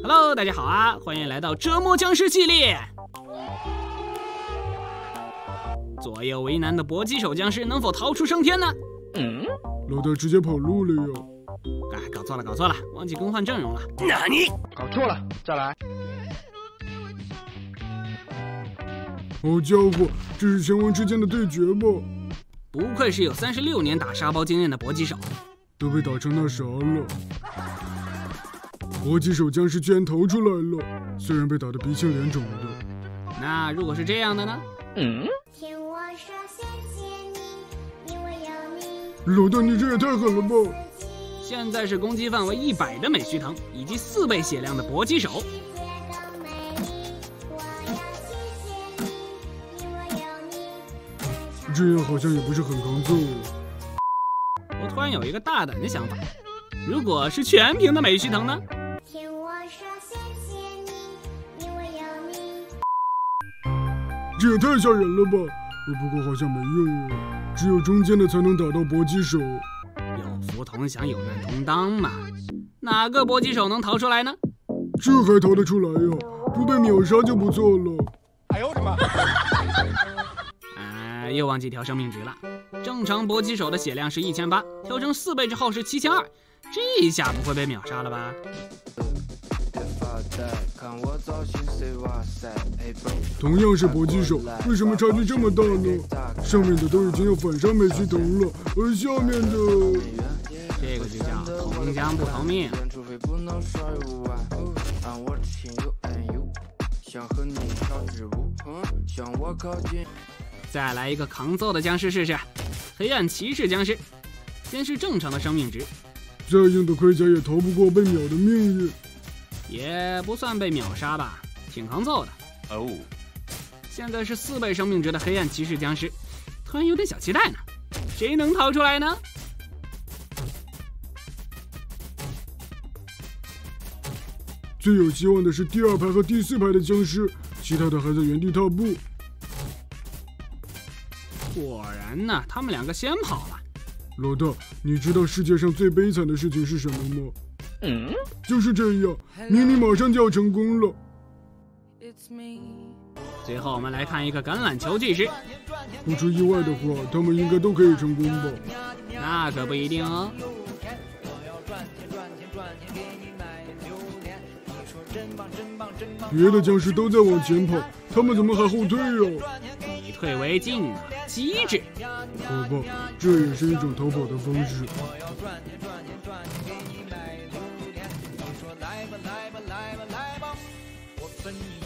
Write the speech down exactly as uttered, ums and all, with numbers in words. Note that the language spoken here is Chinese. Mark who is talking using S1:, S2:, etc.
S1: Hello， 大家好啊，欢迎来到折磨僵尸系列。左右为难的搏击手僵尸能否逃出升天呢？
S2: 嗯，老大直接跑路了呀！
S1: 哎，搞错了，搞错了，忘记更换阵容了。
S3: 哪里？搞错了，再来。
S2: 好家伙，这是拳王之间的对决吧？
S1: 不愧是有三十六年打沙包经验的搏击手，
S2: 都被打成那啥了。搏击手僵尸居然逃出来了，虽然被打得鼻青脸肿的。
S1: 那如果是这样的呢？
S3: 嗯。
S4: 听我说谢谢你，因为有你。
S2: 老大，你这也太狠了吧！
S1: 现在是攻击范围一百的美须藤，以及四倍血量的搏击手。
S2: 这样好像也不是很抗揍。
S1: 我突然有一个大胆的想法，如果是全屏的美须藤呢？
S4: 听我说谢谢你，因为有你。
S2: 这也太吓人了吧！不过好像没用啊，只有中间的才能打到搏击手。
S1: 有福同享，有难同当嘛。哪个搏击手能逃出来呢？
S2: 这还逃得出来呀？不被秒杀就不错了。
S3: 哎呦我的妈！
S1: 啊，又忘记调生命值了。正常搏击手的血量是一千八，调成四倍之后是七千二，这一下不会被秒杀了吧？
S2: 同样是搏击手，为什么差距这么大呢？上面的都已经要反杀美须藤了，而下面的……
S1: 这个就叫同将不同命。再来一个抗揍的僵尸试试，黑暗骑士僵尸。先是正常的生命值，
S2: 再硬的盔甲也逃不过被秒的命运。
S1: 也不算被秒杀吧，挺抗揍的。
S3: 哦，
S1: 现在是四倍生命值的黑暗骑士僵尸，突然有点小期待呢。谁能逃出来呢？
S2: 最有希望的是第二排和第四排的僵尸，其他的还在原地踏步。
S1: 果然呢，他们两个先跑了。
S2: 老大，你知道世界上最悲惨的事情是什么吗？
S3: 嗯，
S2: 就是这样，明明马上就要成功了。
S1: 最后我们来看一个橄榄球技师。
S2: 不出意外的话，他们应该都可以成功吧？
S1: 那可不一定哦。
S2: 别的僵尸都在往前跑，他们怎么还后退呀？
S1: 以退为进啊，机智。
S2: 好吧，这也是一种逃跑的方式。
S5: 来吧来吧来吧来吧，我分你